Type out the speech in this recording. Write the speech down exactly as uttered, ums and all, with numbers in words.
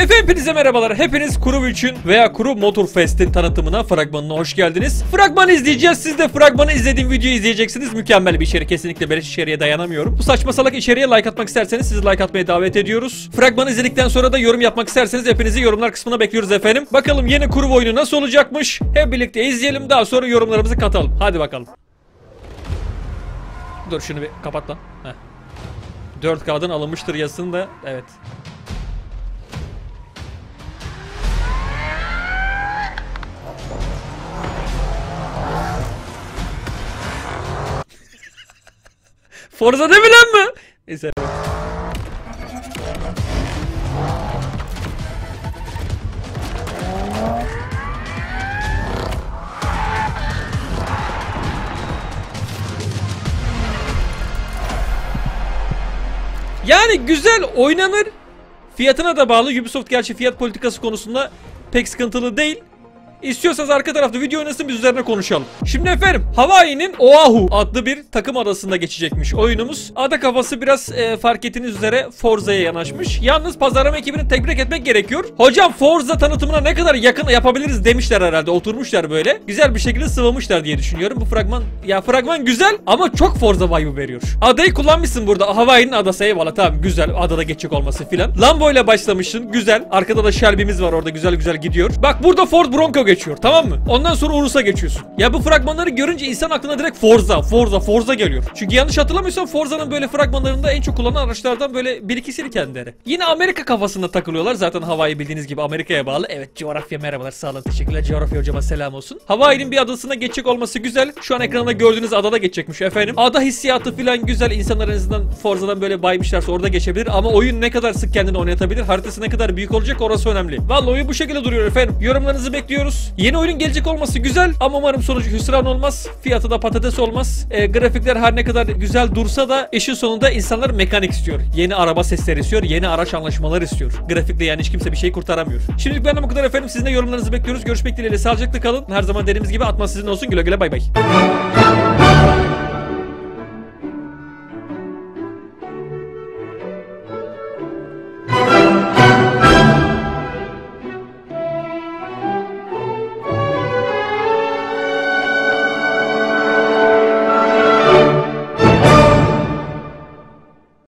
Efendim hepinize merhabalar. Hepiniz Kuru üçün veya Kuru Motorfest'in tanıtımına, fragmanına hoş geldiniz. Fragmanı izleyeceğiz. Siz de fragmanı izlediğim videoyu izleyeceksiniz. Mükemmel bir içerik. Kesinlikle beleş içeriğe dayanamıyorum. Bu saçma salak içeriğe like atmak isterseniz sizi like atmaya davet ediyoruz. Fragmanı izledikten sonra da yorum yapmak isterseniz hepinizi yorumlar kısmına bekliyoruz efendim. Bakalım yeni Kuru oyunu nasıl olacakmış? Hep birlikte izleyelim. Daha sonra yorumlarımızı katalım. Hadi bakalım. Dur şunu bir kapat lan. Heh. dört K'dan alınmıştır yazısını da. Evet. Forza değil mi lan mı? Neyse. Yani güzel oynanır. Fiyatına da bağlı. Ubisoft gerçi fiyat politikası konusunda pek sıkıntılı değil. İstiyorsanız arka tarafta video oynasın, biz üzerine konuşalım. Şimdi efendim Hawaii'nin Oahu adlı bir takım adasında geçecekmiş oyunumuz. Ada kafası biraz e, fark ettiğiniz üzere Forza'ya yanaşmış. Yalnız pazarlama ekibini tebrik etmek gerekiyor. Hocam Forza tanıtımına ne kadar yakın yapabiliriz demişler herhalde. Oturmuşlar böyle. Güzel bir şekilde sıvamışlar diye düşünüyorum. Bu fragman, ya fragman güzel ama çok Forza vibe'ı veriyor. Adayı kullanmışsın burada. Hawaii'nin adası, eyvallah, tamam, güzel. Adada geçecek olması filan. Lambo ile başlamışsın. Güzel. Arkada da Shelby'miz var orada. Güzel güzel gidiyor. Bak burada Ford Bronco geçiyor, tamam mı? Ondan sonra Urus'a geçiyorsun. Ya bu fragmanları görünce insan aklına direkt Forza, Forza, Forza geliyor. Çünkü yanlış hatırlamıyorsam Forza'nın böyle fragmanlarında en çok kullanılan araçlardan böyle bir ikisini kendileri. Yine Amerika kafasında takılıyorlar. Zaten Hawaii bildiğiniz gibi Amerika'ya bağlı. Evet, coğrafya merhabalar, sağ olun, teşekkürler. Coğrafya hocama selam olsun. Hawaii'nin bir adasına geçecek olması güzel. Şu an ekranda gördüğünüz adada geçecekmiş efendim. Ada hissiyatı falan güzel. İnsanlar en azından Forza'dan böyle baymışlarsa orada geçebilir. Ama oyun ne kadar sık kendini oynatabilir, haritası ne kadar büyük olacak, orası önemli. Vallahi oyun bu şekilde duruyor efendim. Yorumlarınızı bekliyoruz. Yeni oyun gelecek olması güzel ama umarım sonucu hüsran olmaz. Fiyatı da patates olmaz. E, grafikler her ne kadar güzel dursa da işin sonunda insanlar mekanik istiyor. Yeni araba sesleri istiyor. Yeni araç anlaşmaları istiyor. Grafikle yani hiç kimse bir şey kurtaramıyor. Şimdilik benden bu kadar efendim. Sizin de yorumlarınızı bekliyoruz. Görüşmek dileğiyle. Sağlıcakla kalın. Her zaman dediğimiz gibi atma sizin olsun. Güle güle, bay bay.